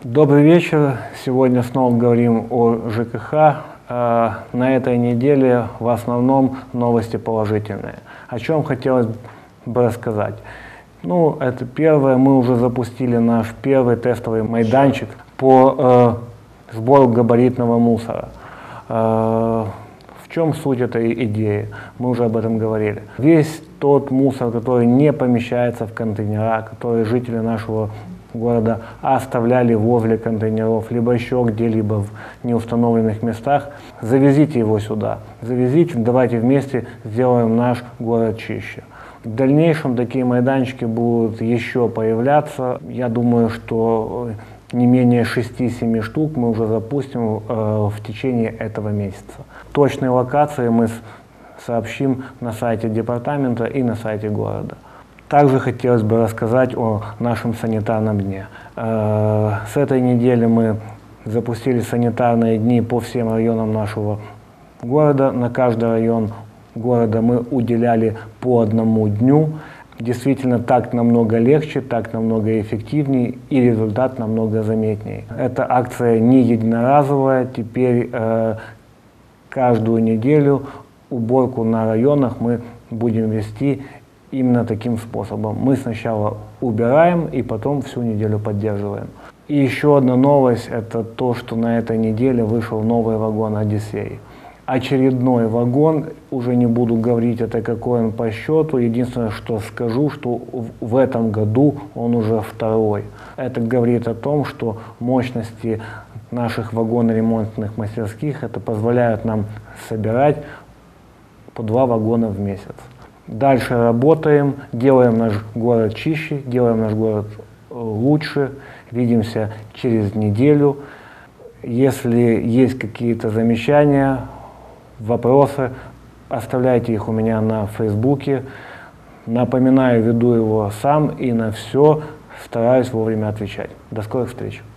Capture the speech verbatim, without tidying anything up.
Добрый вечер. Сегодня снова говорим о ЖКХ. На этой неделе в основном новости положительные. О чем хотелось бы рассказать? Ну, это первое, мы уже запустили наш первый тестовый майданчик по э, сбору габаритного мусора. Э, в чем суть этой идеи? Мы уже об этом говорили. Весь тот мусор, который не помещается в контейнера, который жители нашего города оставляли возле контейнеров, либо еще где-либо в неустановленных местах, завезите его сюда. Завезите, давайте вместе сделаем наш город чище. В дальнейшем такие майданчики будут еще появляться. Я думаю, что не менее шести-семи штук мы уже запустим э, в течение этого месяца. Точные локации мы сообщим на сайте департамента и на сайте города. Также хотелось бы рассказать о нашем санитарном дне. Э, с этой недели мы запустили санитарные дни по всем районам нашего города. На каждый район города мы уделяли по одному дню. Действительно, так намного легче, так намного эффективнее и результат намного заметнее. Эта акция не единоразовая. Теперь э, каждую неделю уборку на районах мы будем вести именно таким способом. Мы сначала убираем и потом всю неделю поддерживаем. И еще одна новость, это то, что на этой неделе вышел новый вагон «Одиссей». Очередной вагон, уже не буду говорить, это какой он по счету. Единственное, что скажу, что в этом году он уже второй. Это говорит о том, что мощности наших вагоноремонтных мастерских это позволяют нам собирать по два вагона в месяц. Дальше работаем, делаем наш город чище, делаем наш город лучше. Видимся через неделю. Если есть какие-то замечания, вопросы, оставляйте их у меня на Фейсбуке. Напоминаю, веду его сам и на все стараюсь вовремя отвечать. До скорых встреч!